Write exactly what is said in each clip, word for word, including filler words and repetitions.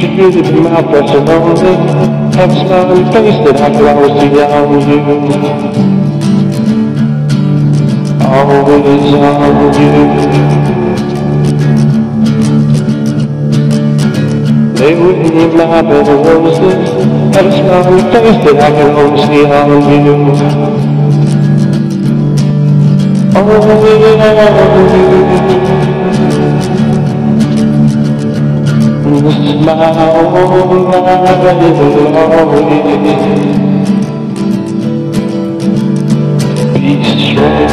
should get it in my pressure lonely. Have a smiling face that I could always see on you. Always on you. Lay with me in my bed of roses. Have a smiling face that I can always see on you. Always on you. Smile always be strong.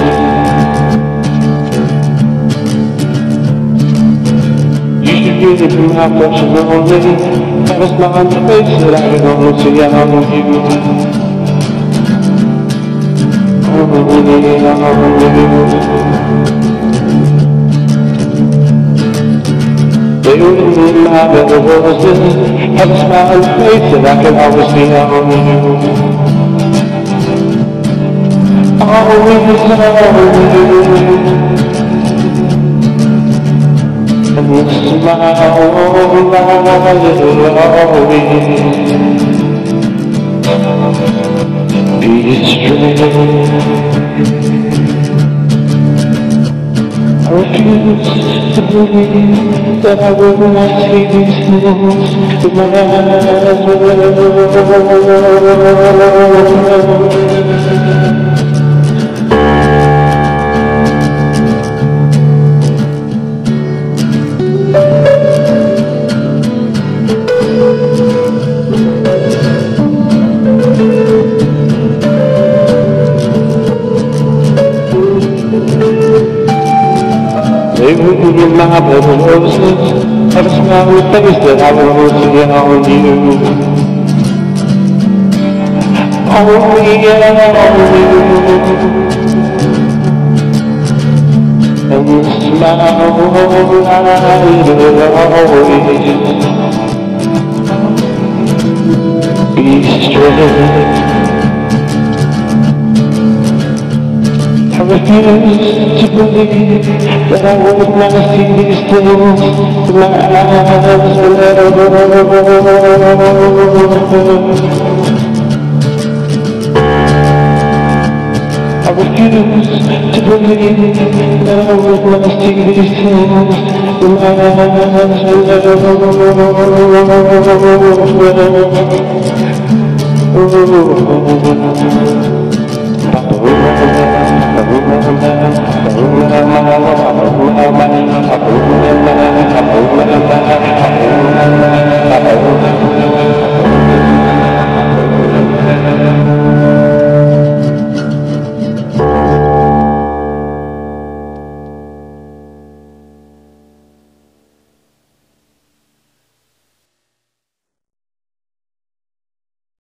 You should get it from my pressure lonely. Have a smile on your face that I can only see on you. Only on you. Lay with me in my bed of roses. Have a smile on your face that I can always see on you. Always on you. And the smile always be straight. I refuse to believe that I will not see these things with my eyes. Lay with me in my bed of roses. Have a smile on your face that I will always see on you. Only on you. And the smile always be straight. I refuse to believe that I would not see these things with my eyes. I refuse to believe that I would not see these things with my eyes.